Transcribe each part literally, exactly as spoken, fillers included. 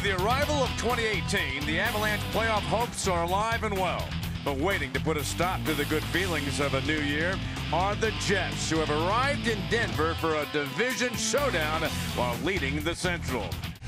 With the arrival of twenty eighteen, the Avalanche playoff hopes are alive and well. But waiting to put a stop to the good feelings of a new year are the Jets, who have arrived in Denver for a division showdown while leading the Central.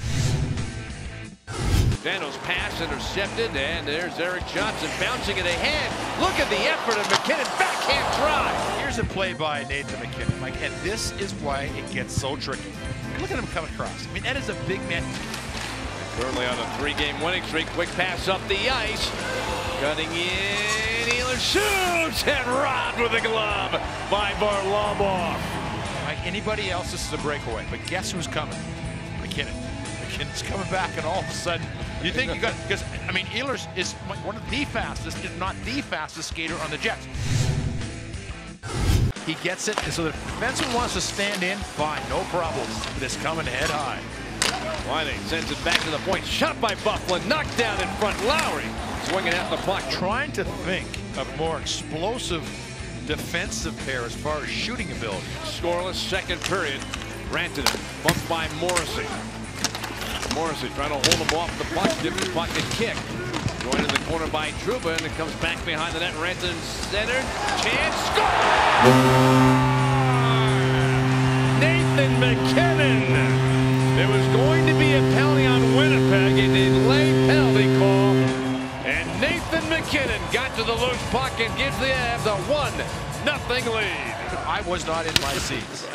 Dano's pass intercepted, and there's Erik Johnson bouncing it ahead. Look at the effort of McKinnon, backhand try. Here's a play by Nathan McKinnon, like, and this is why it gets so tricky. Look at him come across. I mean, that is a big man. Currently on a three-game winning streak. Quick pass up the ice. Cutting in. Ehlers shoots and robbed with a glove by Varlamov. Like anybody else, this is a breakaway. But guess who's coming? McKinnon. McKinnon's coming back, and all of a sudden, you think you got, because, I mean, Ehlers is one of the fastest, if not the fastest skater on the Jets. He gets it, and so the defenseman wants to stand in, fine, no problem. But it's coming head high. Wiley sends it back to the point. Shot by Bufflin. Knocked down in front. Lowry swinging at the puck. Trying to think of more explosive defensive pair as far as shooting ability. Scoreless second period. Rantanen bumped by Morrissey. Morrissey trying to hold him off the puck. Give the puck a kick. Going in the corner by Trouba, and it comes back behind the net. Rantanen centered. Chance. Score! Nathan McKinnon. There was going to be a penalty on Winnipeg, a delayed penalty call, and Nathan McKinnon got to the loose puck and gives the Avs a one nothing lead. I was not in my seats.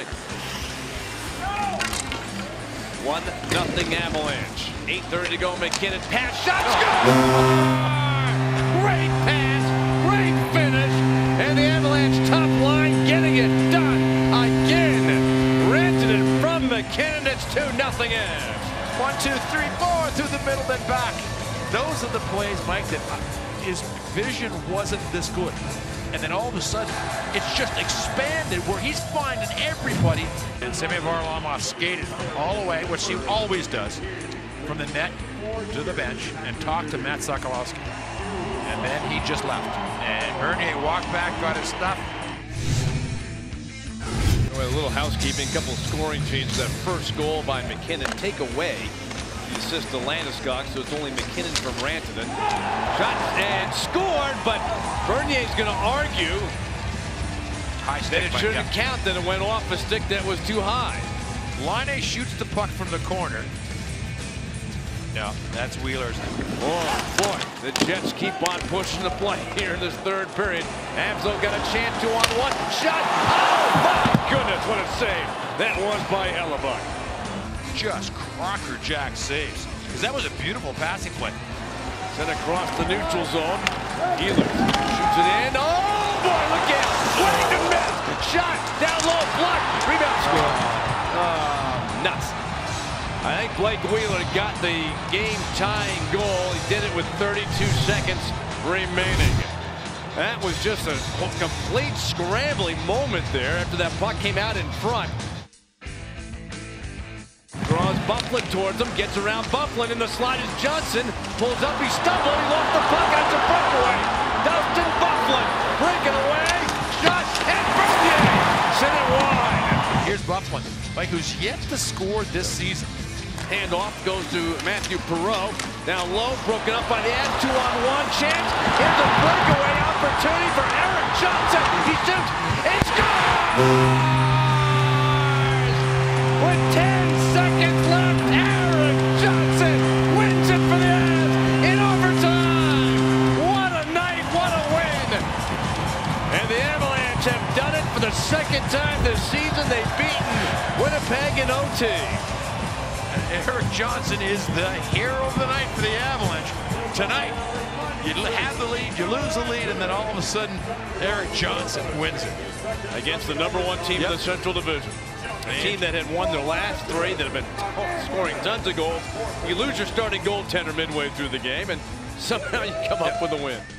one nothing Avalanche. eight thirty to go. McKinnon pass, shot, score! Great pass, great finish, and the Avalanche top line getting it done again. Rantanen from McKinnon. It's two nothing Avs. One, two, three, four through the middle, then back. Those are the plays, Mike, that his vision wasn't this good. And then all of a sudden, it's just expanded where he's finding everybody. And Semyon Varlamov skated all the way, which he always does, from the net to the bench and talked to Matt Sokolowski. And then he just left. And Bernier walked back, got his stuff. A little housekeeping, couple of scoring changes. That first goal by McKinnon, take away the assist to Landeskog, so it's only McKinnon from Rantanen. Shot and scored, but Bernier's going to argue high that it shouldn't yeah. count, that it went off a stick that was too high. Laine shoots the puck from the corner. No, that's Wheeler's. Oh, boy, the Jets keep on pushing the play here in this third period. Avzo got a chance, two on one. Shot! Oh, my goodness, what a save. That was by Hellebuck. Just Crocker Jack saves. Because that was a beautiful passing play. Sent across the neutral zone. Ehlers shoots it in. Oh, boy, look at it. Waiting to miss. Shot, down low, block. Rebound score. Oh, nuts. I think Blake Wheeler got the game-tying goal. He did it with thirty-two seconds remaining. That was just a complete scrambling moment there after that puck came out in front. Draws Bufflin towards him, gets around Bufflin, and the slide is Johnson. Pulls up, he stumbled, he lost the puck, and it's a breakaway. Dustin Bufflin breaking away. Shot, and Bernier sent it wide. Here's Bufflin, like who's yet to score this season. Handoff goes to Matthew Perreault. Down low, broken up by the Avs. Two on one chance. Here's a breakaway opportunity for Erik Johnson. He shoots. It scores! With ten seconds left, Erik Johnson wins it for the Avs in overtime. What a night, what a win. And the Avalanche have done it for the second time this season. They've beaten Winnipeg in O T. Erik Johnson is the hero of the night for the Avalanche. Tonight, you have the lead, you lose the lead, and then all of a sudden, Erik Johnson wins it. Against the number one team yep. in the Central Division. A and team that had won their last three, that have been scoring tons of goals. You lose your starting goaltender midway through the game, and somehow you come yep. up with a win.